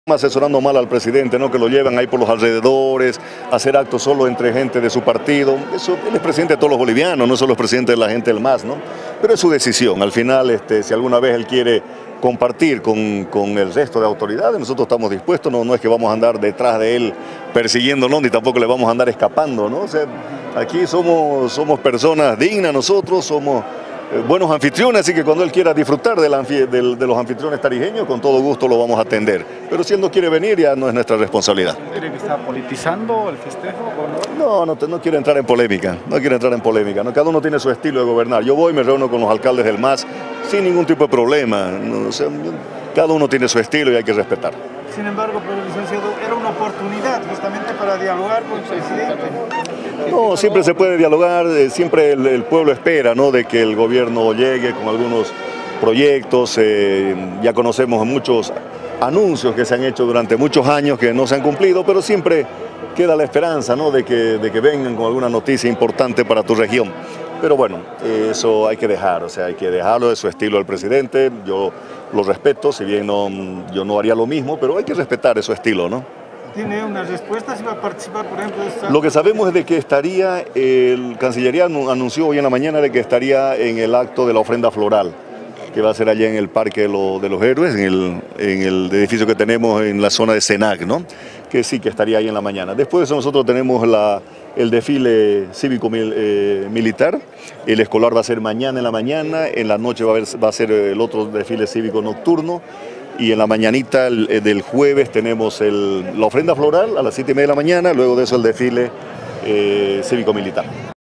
asesorando mal al presidente, ¿no? Que lo llevan ahí por los alrededores, a hacer actos solo entre gente de su partido. Eso, él es presidente de todos los bolivianos, no solo es presidente de la gente del MAS, ¿no? Pero es su decisión. Al final, si alguna vez él quiere compartir con el resto de autoridades, nosotros estamos dispuestos, no es que vamos a andar detrás de él persiguiéndolo, ni tampoco le vamos a andar escapando, ¿no? O sea, aquí somos personas dignas, nosotros somos buenos anfitriones, así que cuando él quiera disfrutar de los anfitriones tarijeños, con todo gusto lo vamos a atender. Pero si él no quiere venir, ya no es nuestra responsabilidad. ¿Cree que está politizando el festejo o no? No quiero entrar en polémica, ¿no? Cada uno tiene su estilo de gobernar. Yo voy y me reúno con los alcaldes del MAS sin ningún tipo de problema. ¿No? O sea, cada uno tiene su estilo y hay que respetar. Sin embargo, pero licenciado, era una oportunidad justamente para dialogar con el presidente. No, siempre se puede dialogar, siempre el pueblo espera, ¿no? De que el gobierno llegue con algunos proyectos. Ya conocemos muchos anuncios que se han hecho durante muchos años que no se han cumplido, pero siempre queda la esperanza, ¿no? de que vengan con alguna noticia importante para tu región. Pero bueno, eso hay que dejar, o sea, hay que dejarlo de su estilo del presidente. Yo lo respeto, si bien yo no haría lo mismo, pero hay que respetar su estilo, ¿no? ¿Tiene una respuesta si va a participar, por ejemplo, de esta... Lo que sabemos es de que el Cancillería anunció hoy en la mañana de que estaría en el acto de la ofrenda floral, que va a ser allá en el Parque de los Héroes, en el edificio que tenemos en la zona de Senac, ¿no? Que sí, que estaría ahí en la mañana. Después de eso nosotros tenemos el desfile cívico-militar, el escolar va a ser mañana en la mañana, en la noche va a ser el otro desfile cívico nocturno, y en la mañanita del jueves tenemos la ofrenda floral a las 7:30 de la mañana, luego de eso el desfile cívico-militar.